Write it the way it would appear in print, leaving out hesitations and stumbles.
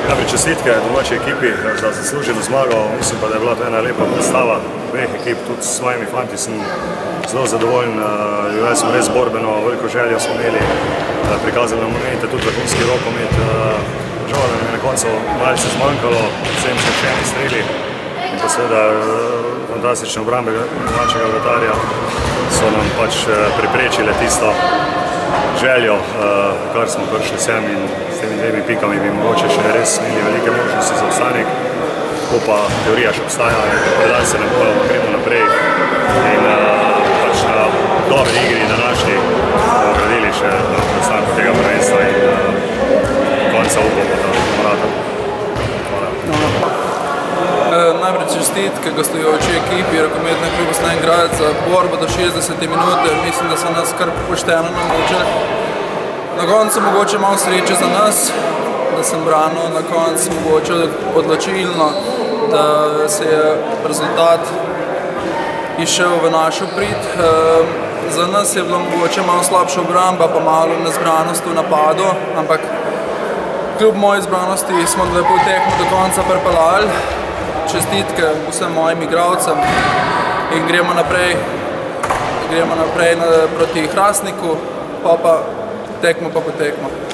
Čestitke domači ekipi za zasluženo zmago. Mislim pa, da je bila to ena lepa predstava obeh ekip. Tudi s svojimi fanti sem zelo zadovoljen. Jaz sem res borbeno, veliko željo smo imeli. Prikazali nam momente, tudi vrhunski rokomet. Žal nam je na koncu malce zmanjkalo, vsem srečeni streli. In pa seveda fantastične obrambe domačega vratarja so nam pač preprečile tisto željo, kar smo prišli sem, in s temi dvemi pikami bi mogoče še res imeli velike možnosti za obstanek. Ko pa teorija še obstaja, predali se ne bojo, gremo naprej in pač na dobri igri današnji gradili še preostanku tega prvenstva in konca upamo, da bomo rada. Najprej čestitke gostujoči ekipi rokometnega kluba Slovenj Gradec za borbo do 60 minute. Mislim, da so nas kar pošteno namučili. Na koncu mogoče malo sreče za nas, da sem branil, na koncu mogoče odločilno, da se je rezultat išel v našo prid. Za nas je bilo mogoče malo slabša obramba, pa malo nezbranost v napadu, ampak kljub moji zbranosti smo lepo tekmo do konca pripeljali. Čestitke vsem mojim igralcem in gremo naprej proti Hrastniku, pa tekmo pa po tekmo.